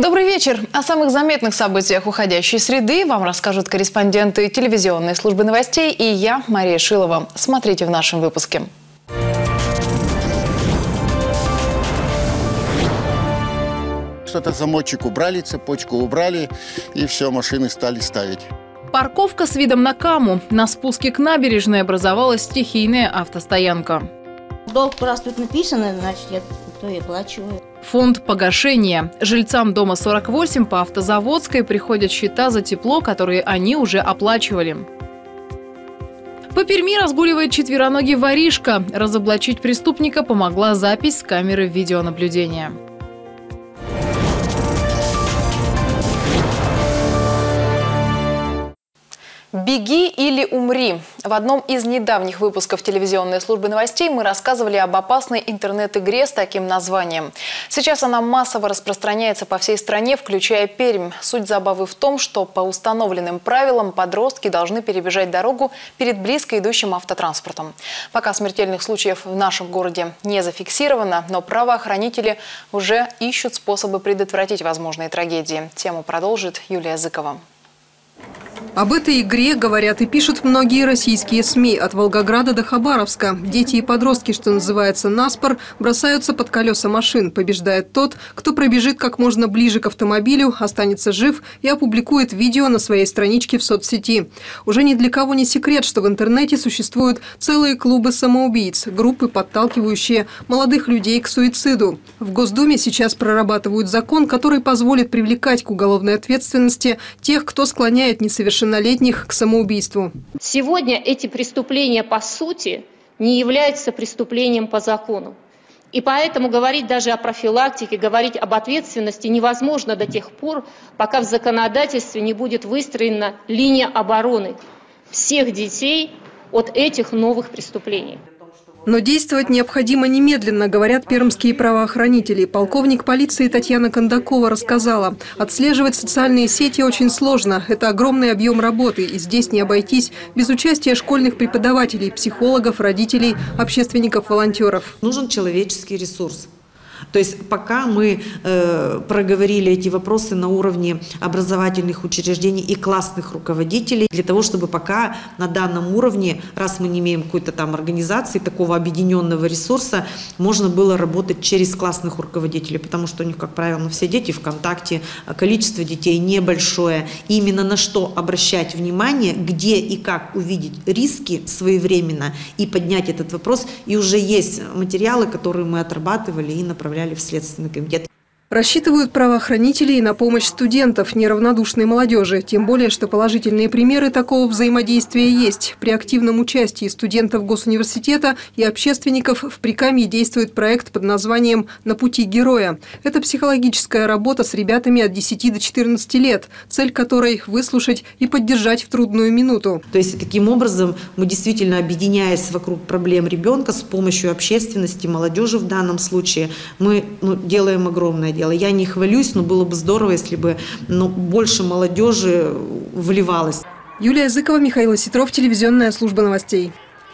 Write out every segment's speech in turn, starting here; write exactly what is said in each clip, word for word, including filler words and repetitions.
Добрый вечер. О самых заметных событиях уходящей среды вам расскажут корреспонденты телевизионной службы новостей и я, Мария Шилова. Смотрите в нашем выпуске. Что-то замочек убрали, цепочку убрали, и все, машины стали ставить. Парковка с видом на Каму. На спуске к набережной образовалась стихийная автостоянка. Долг раз тут написано, значит, я то и плачу. Фонд погашения. Жильцам дома сорок восемь по Автозаводской приходят счета за тепло, которые они уже оплачивали. По Перми разгуливает четвероногий воришка. Разоблачить преступника помогла запись с камеры видеонаблюдения. «Беги или умри». В одном из недавних выпусков телевизионной службы новостей мы рассказывали об опасной интернет-игре с таким названием. Сейчас она массово распространяется по всей стране, включая Пермь. Суть забавы в том, что по установленным правилам подростки должны перебежать дорогу перед близко идущим автотранспортом. Пока смертельных случаев в нашем городе не зафиксировано, но правоохранители уже ищут способы предотвратить возможные трагедии. Тему продолжит Юлия Зыкова. Об этой игре говорят и пишут многие российские СМИ, от Волгограда до Хабаровска. Дети и подростки, что называется наспор, бросаются под колеса машин. Побеждает тот, кто пробежит как можно ближе к автомобилю, останется жив и опубликует видео на своей страничке в соцсети. Уже ни для кого не секрет, что в интернете существуют целые клубы самоубийц, группы, подталкивающие молодых людей к суициду. В Госдуме сейчас прорабатывают закон, который позволит привлекать к уголовной ответственности тех, кто склоняет несовершеннолетних к самоубийству. Сегодня эти преступления по сути не являются преступлением по закону. И поэтому говорить даже о профилактике, говорить об ответственности невозможно до тех пор, пока в законодательстве не будет выстроена линия обороны всех детей от этих новых преступлений. Но действовать необходимо немедленно, говорят пермские правоохранители. Полковник полиции Татьяна Кондакова рассказала, отслеживать социальные сети очень сложно. Это огромный объем работы, и здесь не обойтись без участия школьных преподавателей, психологов, родителей, общественников, волонтеров. Нужен человеческий ресурс. То есть пока мы э, проговорили эти вопросы на уровне образовательных учреждений и классных руководителей, для того, чтобы пока на данном уровне, раз мы не имеем какой-то там организации, такого объединенного ресурса, можно было работать через классных руководителей, потому что у них, как правило, ну, все дети ВКонтакте, количество детей небольшое. И именно на что обращать внимание, где и как увидеть риски своевременно и поднять этот вопрос. И уже есть материалы, которые мы отрабатывали и направляли в Следственный комитет. Рассчитывают правоохранители и на помощь студентов, неравнодушной молодежи. Тем более, что положительные примеры такого взаимодействия есть. При активном участии студентов госуниверситета и общественников в Прикамье действует проект под названием «На пути героя». Это психологическая работа с ребятами от десяти до четырнадцати лет, цель которой – выслушать и поддержать в трудную минуту. То есть таким образом мы действительно, объединяясь вокруг проблем ребенка с помощью общественности, молодежи в данном случае, мы ну, делаем огромное дело. Я не хвалюсь, но было бы здорово, если бы ну, больше молодежи вливалось. Юлия Зыкова, Михаил Осетров, телевизионная служба новостей.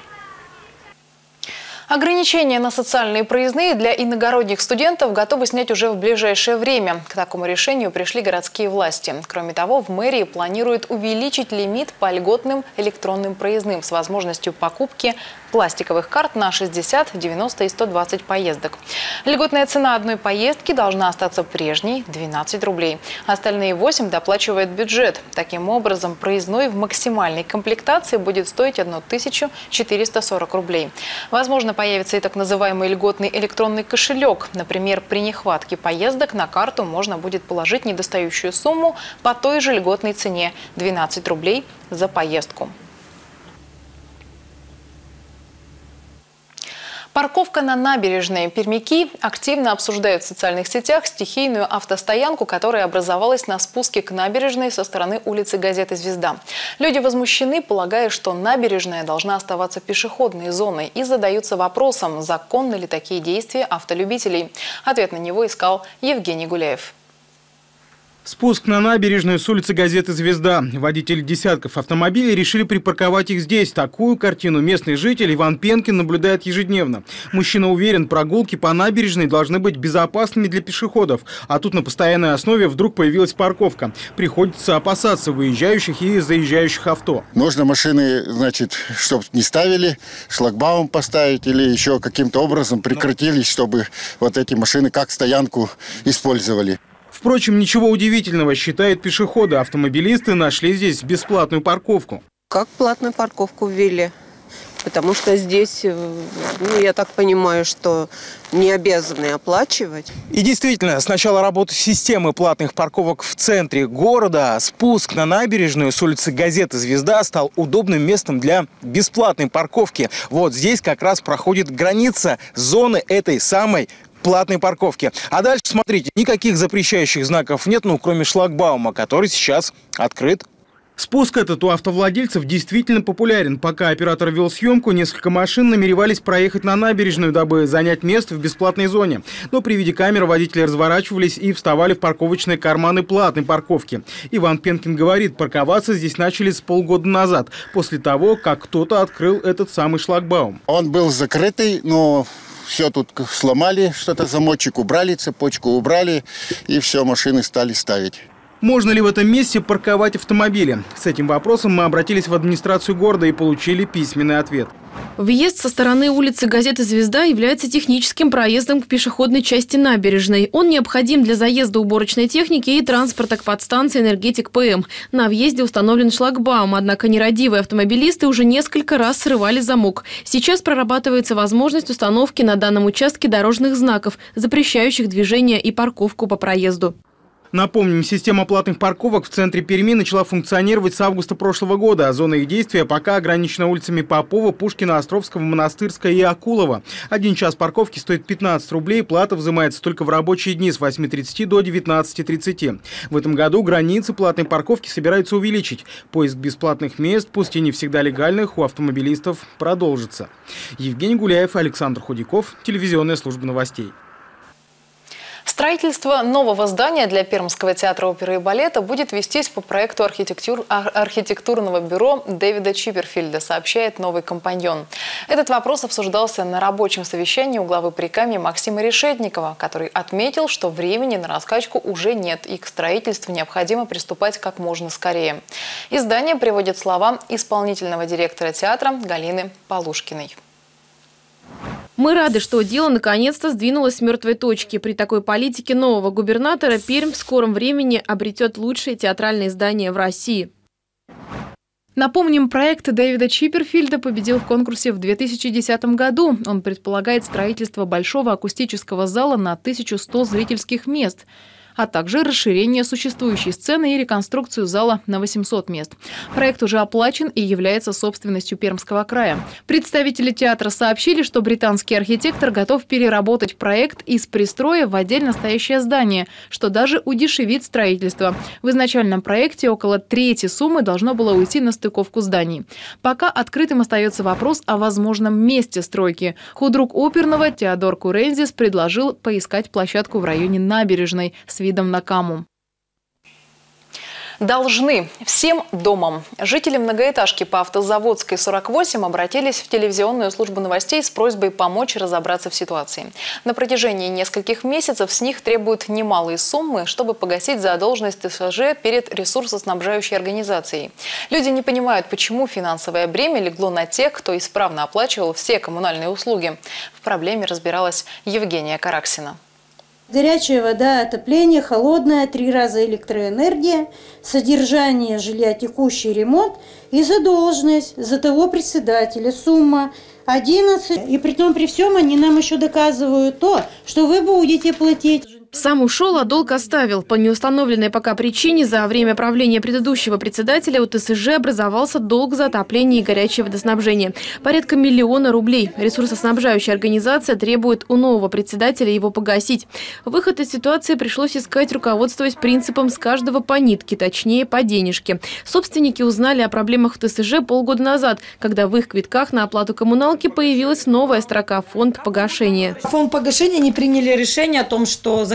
Ограничения на социальные проездные для иногородних студентов готовы снять уже в ближайшее время. К такому решению пришли городские власти. Кроме того, в мэрии планируют увеличить лимит по льготным электронным проездным с возможностью покупки пластиковых карт на шестьдесят, девяносто и сто двадцать поездок. Льготная цена одной поездки должна остаться прежней – двенадцать рублей. Остальные восемь доплачивает бюджет. Таким образом, проездной в максимальной комплектации будет стоить тысячу четыреста сорок рублей. Возможно, появится и так называемый льготный электронный кошелек. Например, при нехватке поездок на карту можно будет положить недостающую сумму по той же льготной цене – двенадцать рублей за поездку. Парковка на набережной. Пермяки активно обсуждают в социальных сетях стихийную автостоянку, которая образовалась на спуске к набережной со стороны улицы Газеты «Звезда». Люди возмущены, полагая, что набережная должна оставаться пешеходной зоной, и задаются вопросом, законны ли такие действия автолюбителей. Ответ на него искал Евгений Гуляев. Спуск на набережную с улицы Газеты «Звезда». Водители десятков автомобилей решили припарковать их здесь. Такую картину местный житель Иван Пенкин наблюдает ежедневно. Мужчина уверен, прогулки по набережной должны быть безопасными для пешеходов. А тут на постоянной основе вдруг появилась парковка. Приходится опасаться выезжающих и заезжающих авто. Нужно машины, значит, чтобы не ставили, шлагбаум поставить или еще каким-то образом прекратились, чтобы вот эти машины как стоянку использовали. Впрочем, ничего удивительного, считают пешеходы. Автомобилисты нашли здесь бесплатную парковку. Как платную парковку ввели? Потому что здесь, ну, я так понимаю, что не обязаны оплачивать. И действительно, с начала работы системы платных парковок в центре города спуск на набережную с улицы Газеты «Звезда» стал удобным местом для бесплатной парковки. Вот здесь как раз проходит граница зоны этой самой платной парковки. А дальше, смотрите, никаких запрещающих знаков нет, ну, кроме шлагбаума, который сейчас открыт. Спуск этот у автовладельцев действительно популярен. Пока оператор вел съемку, несколько машин намеревались проехать на набережную, дабы занять место в бесплатной зоне. Но при виде камер водители разворачивались и вставали в парковочные карманы платной парковки. Иван Пенкин говорит, парковаться здесь начали с полгода назад, после того, как кто-то открыл этот самый шлагбаум. Он был закрытый, но все тут сломали, что-то замочек убрали, цепочку убрали, и все, машины стали ставить. Можно ли в этом месте парковать автомобили? С этим вопросом мы обратились в администрацию города и получили письменный ответ. Въезд со стороны улицы Газеты «Звезда» является техническим проездом к пешеходной части набережной. Он необходим для заезда уборочной техники и транспорта к подстанции «Энергетик ПМ». На въезде установлен шлагбаум, однако нерадивые автомобилисты уже несколько раз срывали замок. Сейчас прорабатывается возможность установки на данном участке дорожных знаков, запрещающих движение и парковку по проезду. Напомним, система платных парковок в центре Перми начала функционировать с августа прошлого года. А зона их действия пока ограничена улицами Попова, Пушкина, Островского, Монастырская и Акулова. Один час парковки стоит пятнадцать рублей, плата взимается только в рабочие дни с восьми тридцати до девятнадцати тридцати. В этом году границы платной парковки собираются увеличить. Поиск бесплатных мест, пусть и не всегда легальных, у автомобилистов продолжится. Евгений Гуляев, Александр Худяков, телевизионная служба новостей. Строительство нового здания для Пермского театра оперы и балета будет вестись по проекту архитектур... архитектурного бюро Дэвида Чипперфильда, сообщает «Новый компаньон». Этот вопрос обсуждался на рабочем совещании у главы Прикамья Максима Решетникова, который отметил, что времени на раскачку уже нет и к строительству необходимо приступать как можно скорее. Издание приводит слова исполнительного директора театра Галины Полушкиной. Мы рады, что дело наконец-то сдвинулось с мертвой точки. При такой политике нового губернатора Пермь в скором времени обретет лучшие театральные здания в России. Напомним, проект Дэвида Чипперфильда победил в конкурсе в две тысячи десятом году. Он предполагает строительство большого акустического зала на тысячу сто зрительских мест, а также расширение существующей сцены и реконструкцию зала на восемьсот мест. Проект уже оплачен и является собственностью Пермского края. Представители театра сообщили, что британский архитектор готов переработать проект из пристроя в отдельно стоящее здание, что даже удешевит строительство. В изначальном проекте около трети суммы должно было уйти на стыковку зданий. Пока открытым остается вопрос о возможном месте стройки. Худрук оперного Теодор Курензис предложил поискать площадку в районе набережной с видом на Каму. Должны всем домам. Жители многоэтажки по Автозаводской, сорок восемь обратились в телевизионную службу новостей с просьбой помочь разобраться в ситуации. На протяжении нескольких месяцев с них требуют немалые суммы, чтобы погасить задолженность ТСЖ перед ресурсоснабжающей организацией. Люди не понимают, почему финансовое бремя легло на тех, кто исправно оплачивал все коммунальные услуги. В проблеме разбиралась Евгения Караксина. Горячая вода, отопление, холодная, три раза электроэнергия, содержание жилья, текущий ремонт и задолженность за того председателя. Сумма одиннадцать. И при том, при всем они нам еще доказывают то, что вы будете платить. Сам ушел, а долг оставил. По неустановленной пока причине за время правления предыдущего председателя у ТСЖ образовался долг за отопление и горячее водоснабжение. Порядка миллиона рублей. Ресурсоснабжающая организация требует у нового председателя его погасить. Выход из ситуации пришлось искать, руководствуясь принципом «с каждого по нитке», точнее по денежке. Собственники узнали о проблемах в ТСЖ полгода назад, когда в их квитках на оплату коммуналки появилась новая строка «Фонд погашения». Фонд погашения не приняли решение о том, что за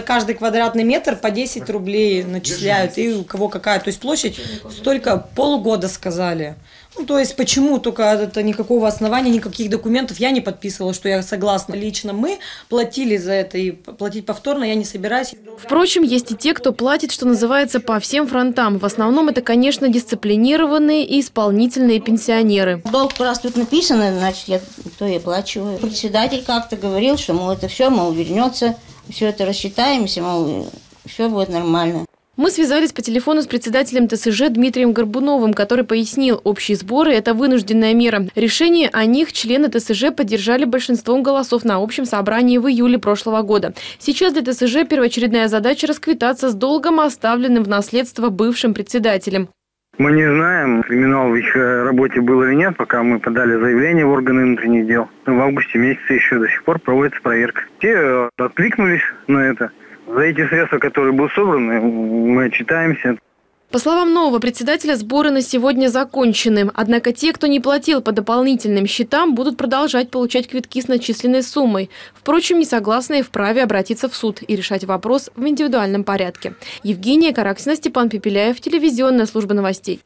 каждый квадратный метр по десять рублей начисляют. И у кого какая, то есть площадь, столько полгода сказали. Ну, то есть почему только это никакого основания, никаких документов я не подписывала, что я согласна. Лично мы платили за это, и платить повторно я не собираюсь. Впрочем, есть и те, кто платит, что называется, по всем фронтам. В основном это, конечно, дисциплинированные и исполнительные пенсионеры. Долг, раз тут написано, значит, я то и оплачиваю. Председатель как-то говорил, что, мол, это все, мол, вернется, все это рассчитаемся, мол, все будет нормально. Мы связались по телефону с председателем ТСЖ Дмитрием Горбуновым, который пояснил, общие сборы – это вынужденная мера. Решение о них члены ТСЖ поддержали большинством голосов на общем собрании в июле прошлого года. Сейчас для ТСЖ первоочередная задача – расквитаться с долгом, оставленным в наследство бывшим председателем. Мы не знаем, криминал в их работе был или нет, пока мы подали заявление в органы внутренних дел. В августе месяце еще до сих пор проводится проверка. Те откликнулись на это. За эти средства, которые были собраны, мы отчитаемся. По словам нового председателя, сборы на сегодня закончены. Однако те, кто не платил по дополнительным счетам, будут продолжать получать квитки с начисленной суммой. Впрочем, несогласные вправе обратиться в суд и решать вопрос в индивидуальном порядке. Евгения Караксина, Степан Пепеляев, телевизионная служба новостей.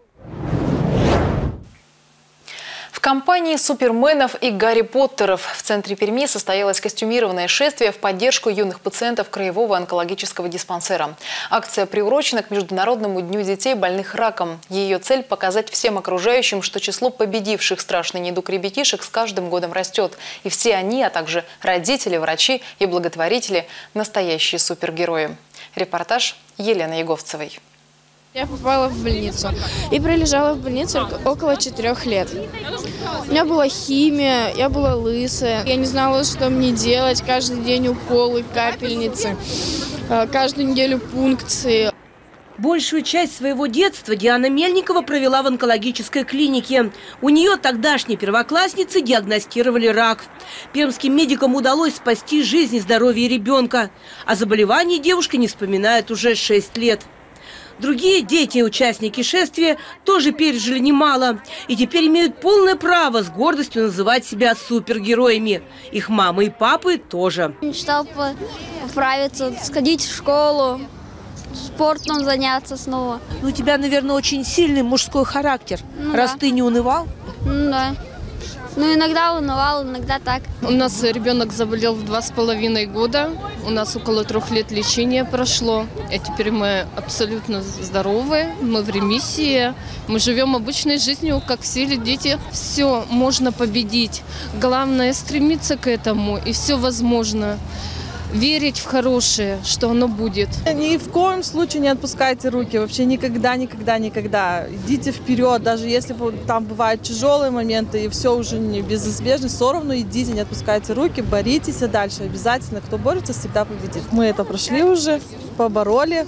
В компании суперменов и Гарри Поттеров в центре Перми состоялось костюмированное шествие в поддержку юных пациентов Краевого онкологического диспансера. Акция приурочена к Международному дню детей, больных раком. Ее цель – показать всем окружающим, что число победивших страшный недуг ребятишек с каждым годом растет. И все они, а также родители, врачи и благотворители – настоящие супергерои. Репортаж Елены Яговцевой. Я попала в больницу и пролежала в больнице около четырех лет. У меня была химия, я была лысая. Я не знала, что мне делать. Каждый день уколы, капельницы, каждую неделю пункции. Большую часть своего детства Диана Мельникова провела в онкологической клинике. У нее, тогдашней первоклассницы, диагностировали рак. Пермским медикам удалось спасти жизнь и здоровье ребенка. О заболевании девушка не вспоминает уже шесть лет. Другие дети и участники шествия тоже пережили немало и теперь имеют полное право с гордостью называть себя супергероями. Их мамы и папы тоже. Мечтал поправиться, сходить в школу, спортом заняться снова. Ну, у тебя, наверное, очень сильный мужской характер, ну, раз да. ты не унывал. Ну, да. Ну, иногда унывал, иногда так. У нас ребенок заболел в два с половиной года. У нас около трех лет лечения прошло. И теперь мы абсолютно здоровы, мы в ремиссии. Мы живем обычной жизнью, как все дети. Все можно победить. Главное стремиться к этому, и все возможно. Верить в хорошее, что оно будет. Ни в коем случае не отпускайте руки. Вообще никогда, никогда, никогда. Идите вперед, даже если там бывают тяжелые моменты и все уже не безизбежно, все равно идите, не отпускайте руки, боритесь и дальше. Обязательно, кто борется, всегда победит. Мы это прошли уже, побороли,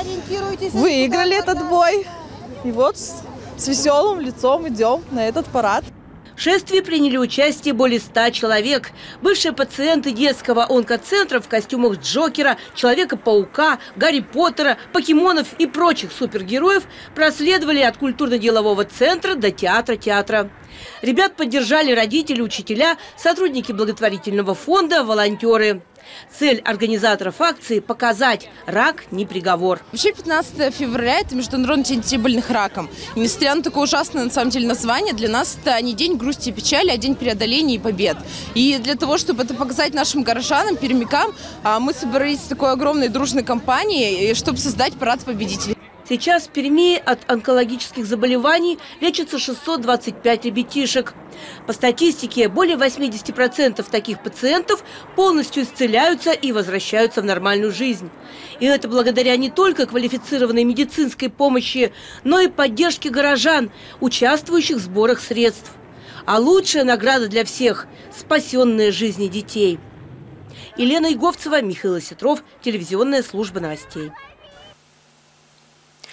выиграли этот бой. И вот с, с веселым лицом идем на этот парад. В шествии приняли участие более ста человек. Бывшие пациенты детского онкоцентра в костюмах Джокера, Человека-паука, Гарри Поттера, покемонов и прочих супергероев проследовали от культурно-делового центра до театра-театра. Ребят поддержали родители, учителя, сотрудники благотворительного фонда, волонтеры. Цель организаторов акции – показать – рак не приговор. Вообще пятнадцатое февраля – это Международный день детей, больных раком. И несмотря на такое ужасное на самом деле название, для нас это не день грусти и печали, а день преодоления и побед. И для того, чтобы это показать нашим горожанам, пермякам, мы собрались в такой огромной дружной компании, чтобы создать парад победителей. Сейчас в Перми от онкологических заболеваний лечится шестьсот двадцать пять ребятишек. По статистике, более восьмидесяти процентов таких пациентов полностью исцеляются и возвращаются в нормальную жизнь. И это благодаря не только квалифицированной медицинской помощи, но и поддержке горожан, участвующих в сборах средств. А лучшая награда для всех – спасенные жизни детей. Елена Яговцева, Михаил Осетров, телевизионная служба новостей.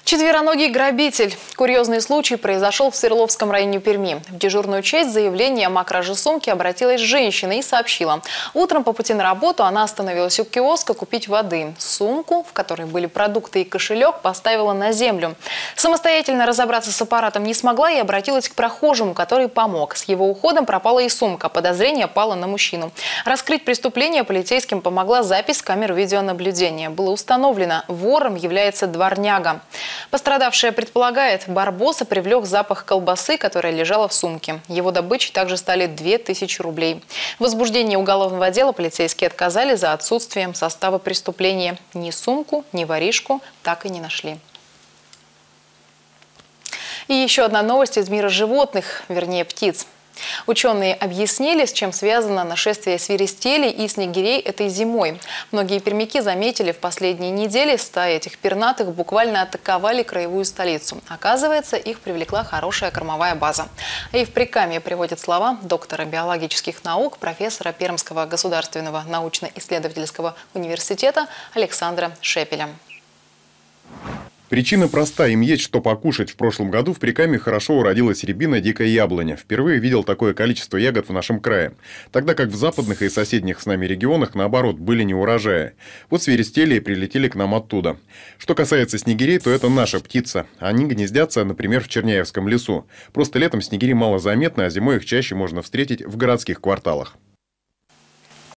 Четвероногий грабитель. Курьезный случай произошел в Свердловском районе Перми. В дежурную часть заявлением о краже сумки обратилась женщина и сообщила. Утром по пути на работу она остановилась у киоска купить воды. Сумку, в которой были продукты и кошелек, поставила на землю. Самостоятельно разобраться с аппаратом не смогла и обратилась к прохожему, который помог. С его уходом пропала и сумка. Подозрение пало на мужчину. Раскрыть преступление полицейским помогла запись с камер видеонаблюдения. Было установлено, вором является дворняга. Пострадавшая предполагает, Барбоса привлек запах колбасы, которая лежала в сумке. Его добычей также стали две тысячи рублей. В возбуждении уголовного дела полицейские отказали за отсутствием состава преступления. Ни сумку, ни воришку так и не нашли. И еще одна новость из мира животных, вернее птиц. Ученые объяснили, с чем связано нашествие свиристелей и снегирей этой зимой. Многие пермяки заметили, в последние недели стаи этих пернатых буквально атаковали краевую столицу. Оказывается, их привлекла хорошая кормовая база. И в Прикамье приводят слова доктора биологических наук, профессора Пермского государственного научно-исследовательского университета Александра Шепеля. Причина проста. Им есть что покушать. В прошлом году в Прикамье хорошо уродилась рябина, дикая яблоня. Впервые видел такое количество ягод в нашем крае. Тогда как в западных и соседних с нами регионах, наоборот, были неурожаи. Вот свиристелии прилетели к нам оттуда. Что касается снегирей, то это наша птица. Они гнездятся, например, в Черняевском лесу. Просто летом снегири мало заметны, а зимой их чаще можно встретить в городских кварталах.